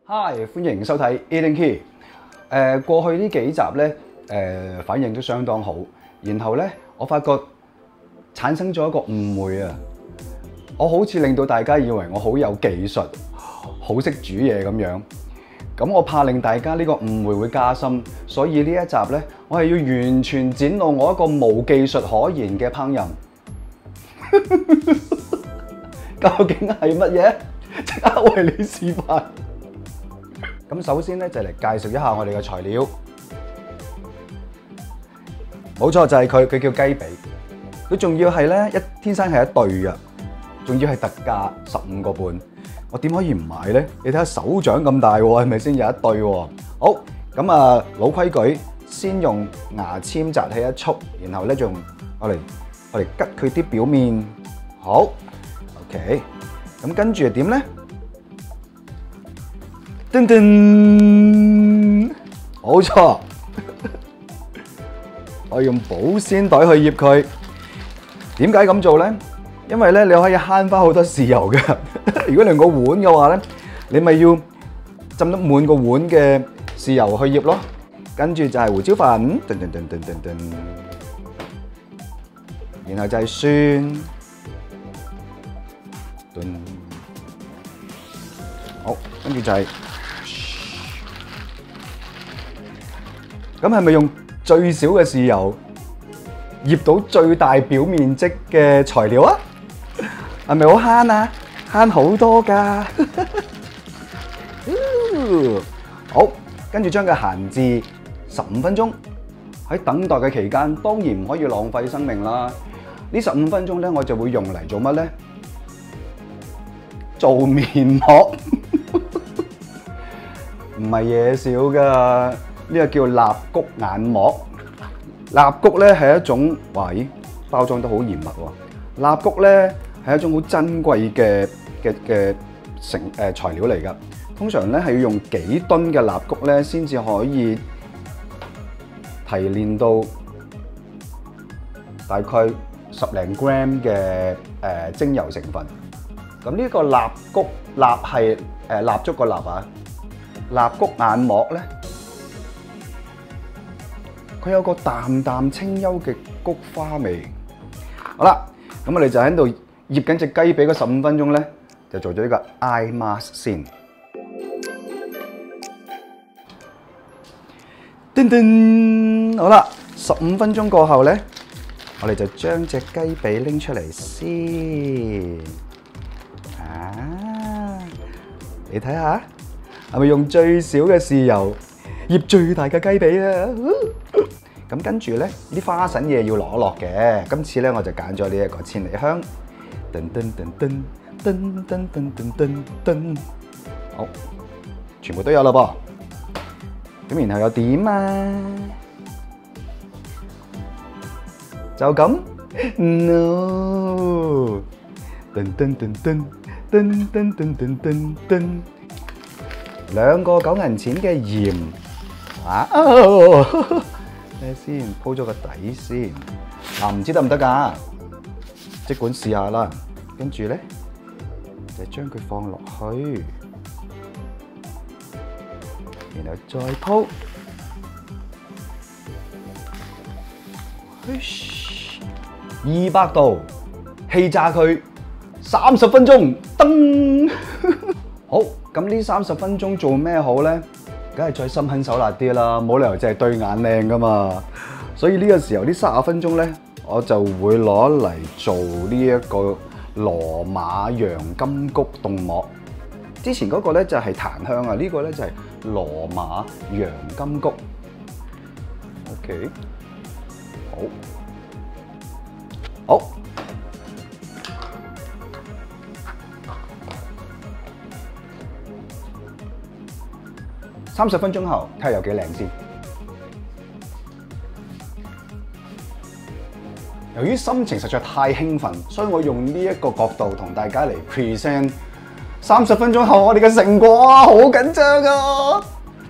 Hi， 歡迎收睇 Eating Key。過去呢幾集咧，反應都相當好。然後咧，我發覺產生咗一個誤會啊！我好似令到大家以為我好有技術，好識煮嘢咁樣。咁我怕令大家呢個誤會會加深，所以呢一集咧，我係要完全展露我一個無技術可言嘅烹飪。究竟係乜嘢？即刻為你示範。咁首先咧就嚟介紹一下我哋嘅材料。冇錯，就係佢叫雞髀。佢仲要係咧天生係一對嘅，仲要係特價15個半。我點可以唔買咧？你睇下手掌咁大喎，係咪先有一對喎？好，咁啊老規矩，先用牙籤紮起一束，然後咧仲我嚟吉佢啲表面。好 ，OK。咁跟住係點咧？噔噔，冇錯，我用保鮮袋去醃佢。點解咁做咧？因為咧你可以慳翻好多豉油嘅。如果你用個碗嘅話咧，你咪要浸得滿個碗嘅豉油去醃咯。跟住就係胡椒粉，噔噔噔噔噔噔，然後就係蒜，燉，好，跟住就係。咁係咪用最少嘅豉油醃到最大表面積嘅材料啊？係咪好慳啊？慳好多㗎！好，跟住將佢閒置15分鐘。喺等待嘅期間，當然唔可以浪費生命啦。呢15分鐘咧，我就會用嚟做乜咧？做面膜，唔係嘢少㗎。呢個叫蠟菊眼膜。蠟菊咧係一種，哇咦，包裝得好嚴密喎。蠟菊咧係一種好珍貴嘅材料嚟㗎。通常咧係要用幾噸嘅蠟菊咧先至可以提煉到大概10零 gram 嘅精油成分。咁呢個蠟菊蠟係蠟燭個蠟啊，蠟菊眼膜咧。佢有個淡淡清幽嘅菊花味。好啦，咁我哋就喺度醃緊隻雞髀嗰15分鐘咧，就做咗呢個 eye mask 先。叮叮，好啦，15分鐘過後咧，我哋就將隻雞髀拎出嚟先。啊，你睇下，係咪用最少嘅豉油醃最大嘅雞髀啊？咁跟住咧，啲花神嘢要攞落嘅。今次咧，我就揀咗呢一個千里香。噔噔噔噔噔噔噔噔噔噔，好，全部都有啦噃。咁然後又點啊？就咁 ？No！ 噔噔噔噔噔噔噔噔噔噔，2個9銀錢嘅鹽。哇！睇下先，鋪咗個底先。嗱，唔知得唔得㗎？即管試下啦。跟住咧，就將佢放落去，然後再鋪。200度氣炸佢30分鐘。噔！好，咁呢30分鐘做咩好咧？梗係再心狠手辣啲啦，冇理由淨係對眼靚噶嘛。所以呢個時候，呢30分鐘咧，我就會攞嚟做呢一個羅馬洋甘菊凍膜。之前嗰個咧就係檀香啊，呢個咧就係羅馬洋甘菊。OK， 好。30分鐘後，睇下有幾靚先。由於心情實在太興奮，所以我用呢一個角度同大家嚟 present 30分鐘後我哋嘅成果啊，好緊張啊！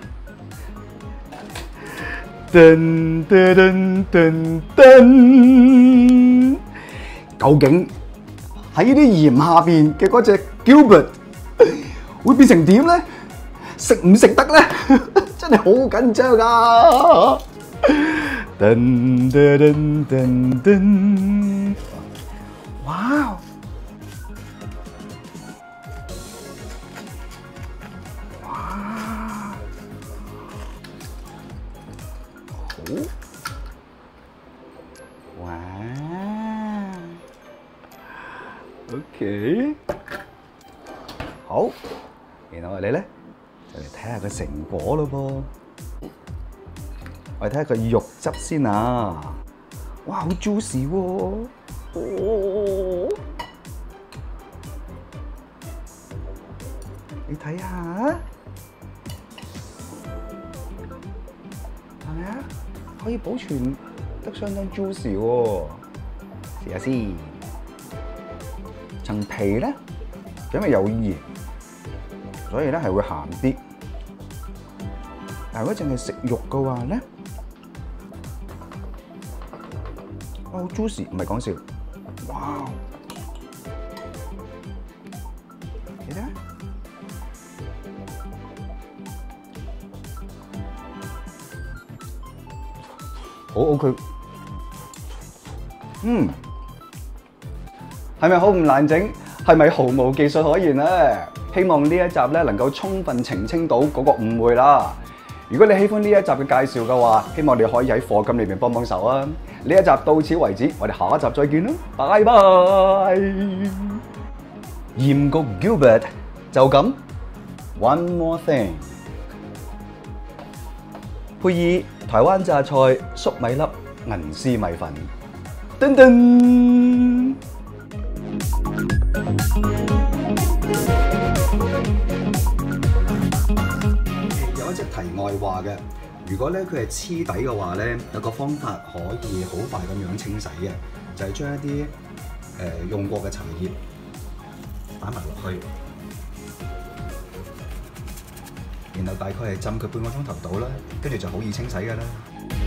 噔噔噔噔噔，究竟喺呢啲鹽下邊嘅嗰隻 Gilbert 會變成點咧？ 食唔食得咧？真係好緊張啊！噔噔噔噔噔，哇！哇！好！哇 ！OK， 好，然後我哋咧就嚟睇下個成果咯噃。我哋睇下個肉汁先啊！哇，好 juicy 喎！哦，你睇下，係咪啊？可以保存得相當 juicy 喎！試下先。層皮咧，因為有鹽，所以咧係會鹹啲。但如果淨係食肉嘅話咧，哇，好 juicy， 唔係講笑，哇！你睇，好 OK， 係咪好唔難整？係咪毫無技術可言咧？希望呢一集咧能夠充分澄清到嗰個誤會啦。如果你喜歡呢一集嘅介紹嘅話，希望你可以喺課金裏面幫手啊！呢一集到此為止，我哋下一集再見啦，拜拜！鹽焗 Gilbert 就咁 ，One more thing， 配以台灣榨菜、粟米粒、銀絲米粉，噔噔。有一隻題外話嘅，如果咧佢係黐底嘅話咧，有個方法可以好快咁樣清洗嘅，就係將一啲用過嘅茶葉擺埋落去，然後大概係浸佢半個鐘頭到啦，跟住就好易清洗㗎啦。